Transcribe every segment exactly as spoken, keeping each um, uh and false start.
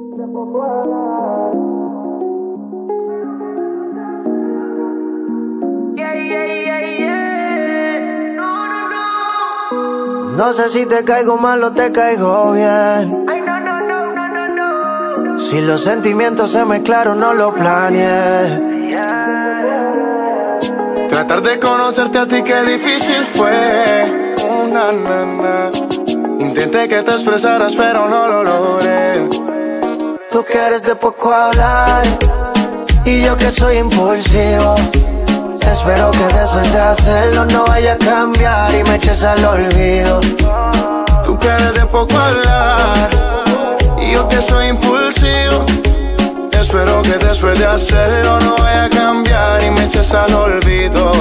No sé si te caigo mal o te caigo bien. Si los sentimientos se mezclaron, no lo planeé. Tratar de conocerte a ti, qué difícil fue. Una nana. Intenté que te expresaras, pero no lo logré. Tú que eres de poco hablar y yo que soy impulsivo. Espero que después de hacerlo no vaya a cambiar y me eches al olvido. Tú que eres de poco hablar y yo que soy impulsivo. Espero que después de hacerlo no vaya a cambiar y me eches al olvido.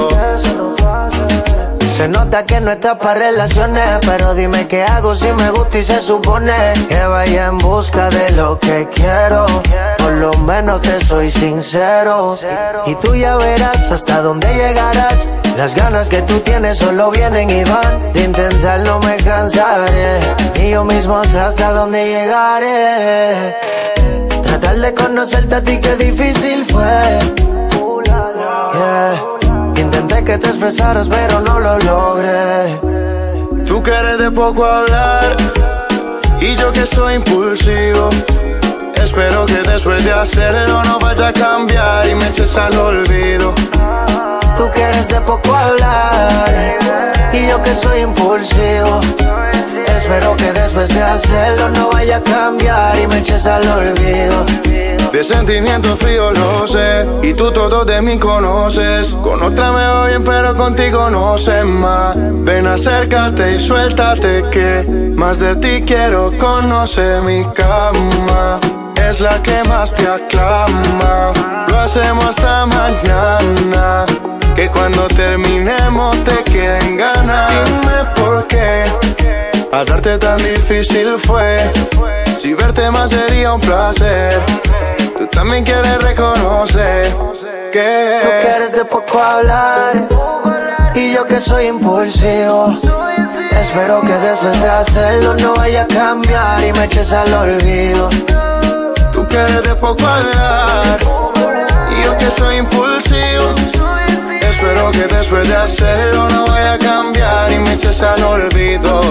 Se nota que no estás para relaciones, pero dime qué hago si me gusta y se supone que vaya en busca de lo que quiero. Por lo menos te soy sincero y tú ya verás hasta dónde llegarás. Las ganas que tú tienes solo vienen y van. De intentarlo me cansaré y yo mismo sé hasta dónde llegaré. Tratar de conocerte a ti, qué difícil fue. Yeah. Intenté que te expresaras, pero no lo logré. Tú que eres de poco hablar y yo que soy impulsivo. Espero que después de hacerlo no vaya a cambiar y me eches al olvido. Tú que eres de poco hablar y yo que soy impulsivo. Espero que después de hacerlo no vaya a cambiar y me eches al olvido. De sentimientos fríos lo sé y tú todo de mí conoces. Con otra me voy bien pero contigo no sé más. Ven, acércate y suéltate que más de ti quiero conocer. Mi cama es la que más te aclama. Lo hacemos hasta mañana, que cuando terminemos te queden ganas. Dime por qué hablarte tan difícil fue. Si verte más sería un placer. Tú también quieres reconocer que tú que eres de poco hablar y yo que soy impulsivo. Espero que después de hacerlo no vaya a cambiar y me eches al olvido. Tú que eres de poco hablar y yo que soy impulsivo. Espero que después de hacerlo no vaya a cambiar y me eches al olvido.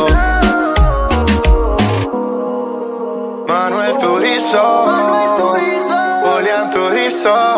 Manuel Turizo, Julián Turizo.